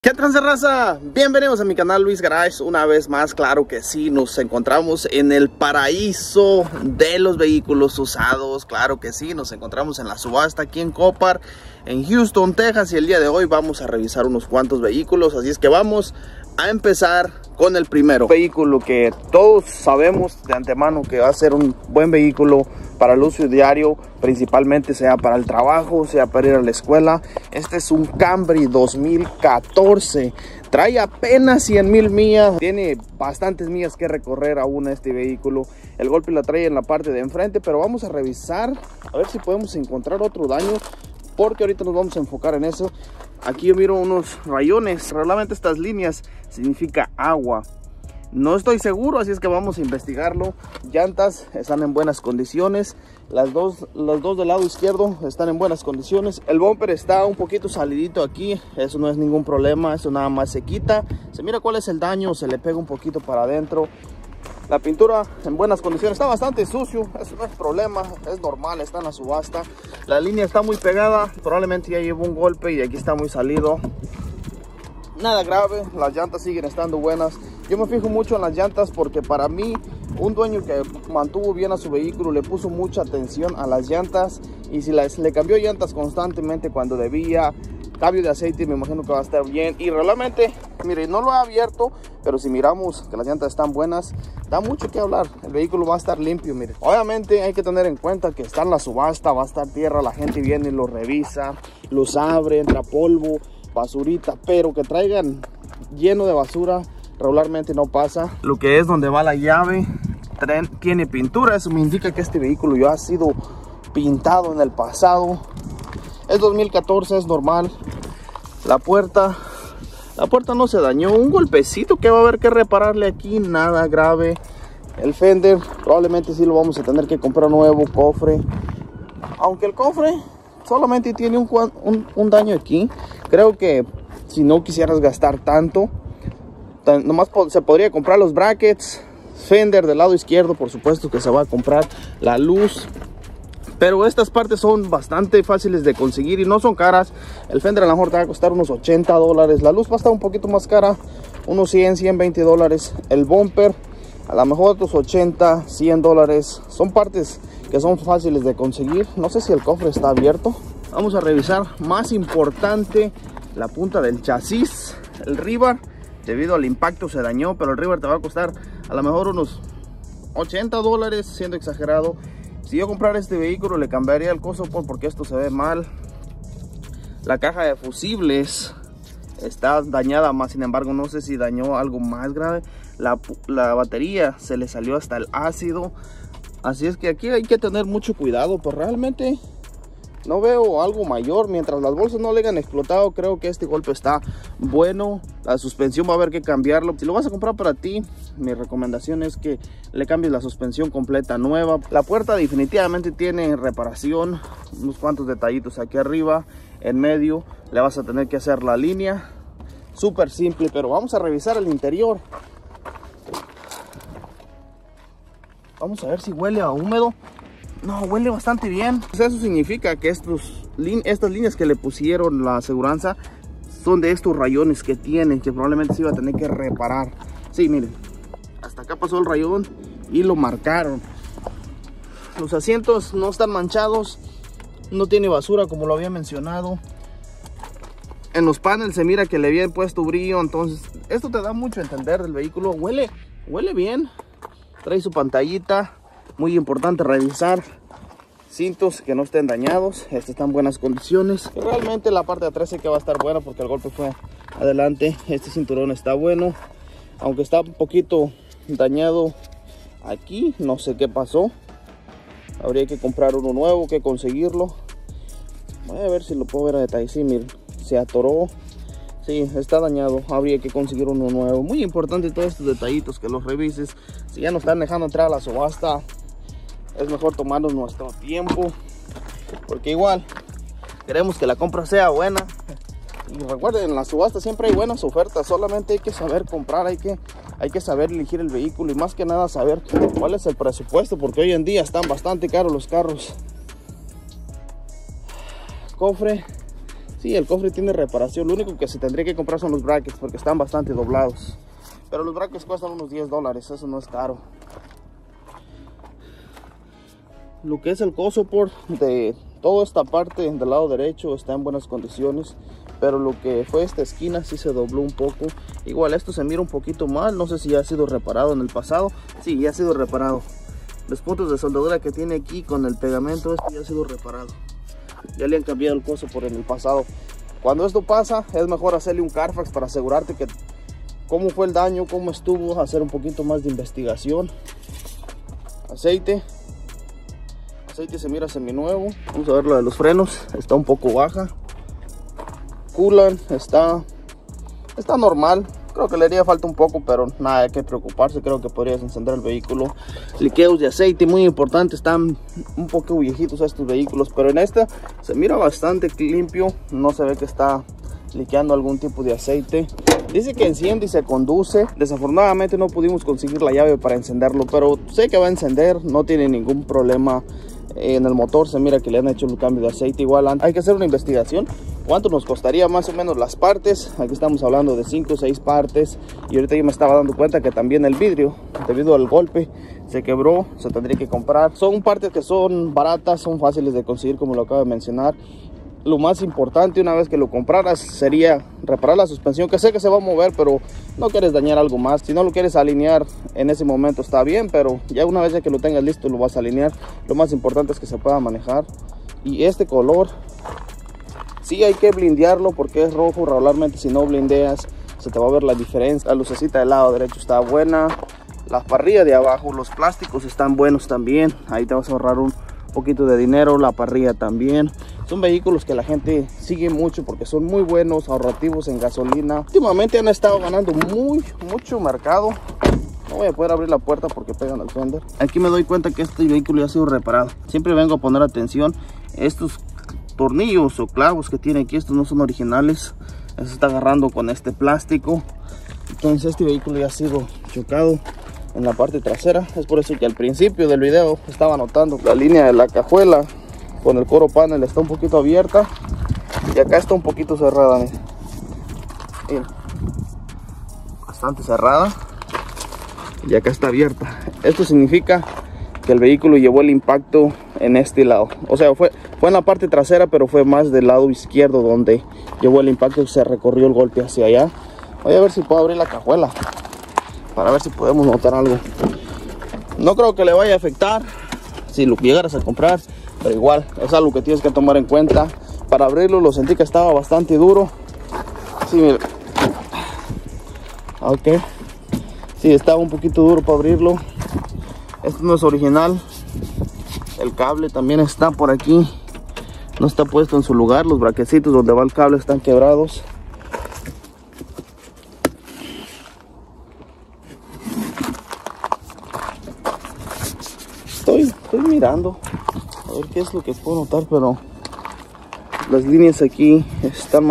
¿Qué tranza, raza? Bienvenidos a mi canal Luis Garage. Una vez más, claro que sí, nos encontramos en el paraíso de los vehículos usados. Claro que sí, nos encontramos en la subasta aquí en Copar, en Houston, Texas. Y el día de hoy vamos a revisar unos cuantos vehículos. Así es que vamos a empezar con el primero vehículo que todos sabemos de antemano que va a ser un buen vehículo para el uso diario, principalmente sea para el trabajo, sea para ir a la escuela. Este es un Camry 2014, trae apenas 100,000 millas, tiene bastantes millas que recorrer aún este vehículo. El golpe la trae en la parte de enfrente, pero vamos a revisar a ver si podemos encontrar otro daño, porque ahorita nos vamos a enfocar en eso. Aquí yo miro unos rayones, realmente estas líneas significa agua. No estoy seguro, así es que vamos a investigarlo. Llantas están en buenas condiciones. Las dos del lado izquierdo están en buenas condiciones. El bumper está un poquito salidito aquí. Eso no es ningún problema, eso nada más se quita. Se mira cuál es el daño, se le pega un poquito para adentro. La pintura en buenas condiciones, está bastante sucio, eso no es problema, es normal, está en la subasta. La línea está muy pegada, probablemente ya llevó un golpe y aquí está muy salido. Nada grave, las llantas siguen estando buenas. Yo me fijo mucho en las llantas porque para mí un dueño que mantuvo bien a su vehículo le puso mucha atención a las llantas, y si le cambió llantas constantemente cuando debía, cambio de aceite, me imagino que va a estar bien. Y realmente, mire, no lo he abierto, pero si miramos que las llantas están buenas, da mucho que hablar. El vehículo va a estar limpio, mire. Obviamente hay que tener en cuenta que está en la subasta, va a estar tierra, la gente viene y lo revisa, los abre, entra polvo, basurita, pero que traigan lleno de basura regularmente no pasa. Lo que es donde va la llave tiene pintura, eso me indica que este vehículo ya ha sido pintado en el pasado. Es 2014, es normal. La puerta no se dañó, un golpecito que va a haber que repararle aquí, nada grave. El fender probablemente sí lo vamos a tener que comprar nuevo. Cofre, aunque el cofre solamente tiene un daño aquí. Creo que si no quisieras gastar tanto, nomás se podría comprar los brackets. Fender del lado izquierdo, por supuesto que se va a comprar la luz, pero estas partes son bastante fáciles de conseguir y no son caras. El fender a lo mejor te va a costar unos $80. La luz va a estar un poquito más cara, unos 120 dólares. El bumper a lo mejor otros 80, 100 dólares. Son partes que son fáciles de conseguir. No sé si el cofre está abierto. Vamos a revisar, más importante, la punta del chasis. El ribar, debido al impacto se dañó, pero el ribar te va a costar a lo mejor unos 80 dólares, siendo exagerado. Si yo comprara este vehículo le cambiaría el coso porque esto se ve mal. La caja de fusibles está dañada, más sin embargo no sé si dañó algo más grave. La batería se le salió hasta el ácido, así es que aquí hay que tener mucho cuidado, pero realmente no veo algo mayor. Mientras las bolsas no le hayan explotado, creo que este golpe está bueno. La suspensión va a haber que cambiarlo. Si lo vas a comprar para ti, mi recomendación es que le cambies la suspensión completa nueva. La puerta definitivamente tiene reparación. Unos cuantos detallitos aquí arriba, en medio. Le vas a tener que hacer la línea. Súper simple, pero vamos a revisar el interior. Vamos a ver si huele a húmedo. No, huele bastante bien. Eso significa que estas líneas que le pusieron la aseguranza son de estos rayones que tienen, que probablemente se iba a tener que reparar. Sí, miren, hasta acá pasó el rayón y lo marcaron. Los asientos no están manchados, no tiene basura como lo había mencionado. En los paneles se mira que le habían puesto brillo, entonces esto te da mucho a entender del vehículo. Huele bien. Trae su pantallita. Muy importante revisar cintos que no estén dañados. Este está en buenas condiciones. Y realmente la parte de atrás sí que va a estar buena porque el golpe fue adelante. Este cinturón está bueno, aunque está un poquito dañado aquí. No sé qué pasó. Habría que comprar uno nuevo, que conseguirlo. Voy a ver si lo puedo ver a detalle. Sí, miren, se atoró. Sí, está dañado, habría que conseguir uno nuevo. Muy importante todos estos detallitos que los revises. Si ya nos están dejando entrar a la subasta, es mejor tomarnos nuestro tiempo, porque igual queremos que la compra sea buena. Y recuerden, en la subasta siempre hay buenas ofertas, solamente hay que saber comprar, hay que saber elegir el vehículo y más que nada saber cuál es el presupuesto, porque hoy en día están bastante caros los carros. Cofre Sí, el cofre tiene reparación. Lo único que se tendría que comprar son los brackets porque están bastante doblados. Pero los brackets cuestan unos $10, eso no es caro. Lo que es el co-support de toda esta parte del lado derecho está en buenas condiciones. Pero lo que fue esta esquina sí se dobló un poco. Igual esto se mira un poquito mal. No sé si ya ha sido reparado en el pasado. Sí, ya ha sido reparado. Los puntos de soldadura que tiene aquí con el pegamento, esto ya ha sido reparado. Ya le han cambiado el co-support en el pasado. Cuando esto pasa, es mejor hacerle un Carfax para asegurarte que cómo fue el daño, cómo estuvo, hacer un poquito más de investigación. Aceite se mira seminuevo. Vamos a ver lo de los frenos, está un poco baja. Coolant está normal. Creo que le haría falta un poco, pero nada que preocuparse. Creo que podrías encender el vehículo. Liqueos de aceite, muy importante. Están un poco viejitos estos vehículos, pero en esta se mira bastante limpio. No se ve que está liqueando algún tipo de aceite. Dice que enciende y se conduce. Desafortunadamente no pudimos conseguir la llave para encenderlo, pero sé que va a encender. No tiene ningún problema. En el motor se mira que le han hecho el cambio de aceite. Igual hay que hacer una investigación. ¿Cuánto nos costaría más o menos las partes? Aquí estamos hablando de 5 o 6 partes. Y ahorita yo me estaba dando cuenta que también el vidrio, debido al golpe, se quebró. Se tendría que comprar. Son partes que son baratas, son fáciles de conseguir, como lo acabo de mencionar. Lo más importante una vez que lo compraras sería reparar la suspensión, que sé que se va a mover, pero no quieres dañar algo más. Si no lo quieres alinear en ese momento está bien, pero ya una vez que lo tengas listo lo vas a alinear. Lo más importante es que se pueda manejar. Y este color sí hay que blindearlo porque es rojo. Regularmente si no blindeas se te va a ver la diferencia. La lucecita del lado derecho está buena, la parrilla de abajo, los plásticos están buenos también. Ahí te vas a ahorrar un poquito de dinero. La parrilla también. Son vehículos que la gente sigue mucho porque son muy buenos, ahorrativos en gasolina. Últimamente han estado ganando mucho mercado. No voy a poder abrir la puerta porque pegan al fender. Aquí me doy cuenta que este vehículo ya ha sido reparado. Siempre vengo a poner atención. Estos tornillos o clavos que tiene aquí, estos no son originales. Se está agarrando con este plástico. Entonces este vehículo ya ha sido chocado en la parte trasera. Es por eso que al principio del video estaba notando la línea de la cajuela con el coro panel está un poquito abierta y acá está un poquito cerrada. Miren. Bastante cerrada y acá está abierta. Esto significa que el vehículo llevó el impacto en este lado, o sea fue en la parte trasera, pero fue más del lado izquierdo donde llevó el impacto. Se recorrió el golpe hacia allá. Voy a ver si puedo abrir la cajuela para ver si podemos notar algo. No creo que le vaya a afectar si lo llegaras a comprar, pero igual es algo que tienes que tomar en cuenta. Para abrirlo lo sentí que estaba bastante duro. Sí, mira. Ok. Sí, estaba un poquito duro para abrirlo. Esto no es original. El cable también está por aquí. No está puesto en su lugar. Los braquecitos donde va el cable están quebrados. Estoy mirando a ver qué es lo que puedo notar, pero las líneas aquí están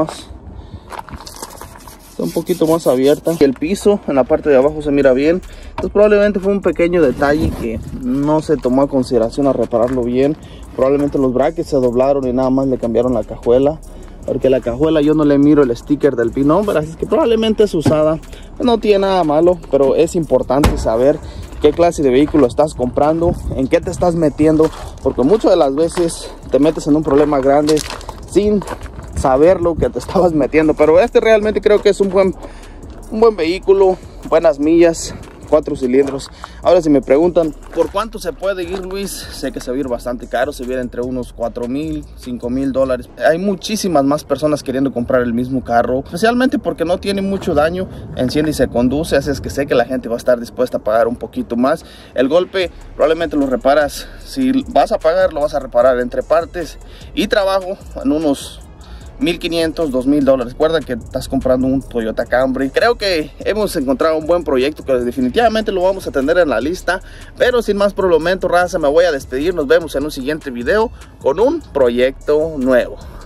un poquito más abiertas. El piso en la parte de abajo se mira bien. Entonces probablemente fue un pequeño detalle que no se tomó a consideración a repararlo bien. Probablemente los brackets se doblaron y nada más le cambiaron la cajuela, porque la cajuela yo no le miro el sticker del pin number, así que probablemente es usada. No tiene nada malo, pero es importante saber qué clase de vehículo estás comprando, en qué te estás metiendo, porque muchas de las veces te metes en un problema grande sin saber lo que te estabas metiendo. Pero este realmente creo que es un buen vehículo, buenas millas, 4 cilindros. Ahora si me preguntan por cuánto se puede ir, Luis, sé que se va a ir bastante caro. Se viene entre unos $4,000, $5,000. Hay muchísimas más personas queriendo comprar el mismo carro, especialmente porque no tiene mucho daño, enciende y se conduce, así es que sé que la gente va a estar dispuesta a pagar un poquito más. El golpe probablemente lo reparas, si vas a pagar lo vas a reparar entre partes y trabajo en unos $1,500, $2,000. Recuerda que estás comprando un Toyota Camry. Creo que hemos encontrado un buen proyecto que definitivamente lo vamos a tener en la lista. Pero sin más por el momento, raza, me voy a despedir. Nos vemos en un siguiente video con un proyecto nuevo.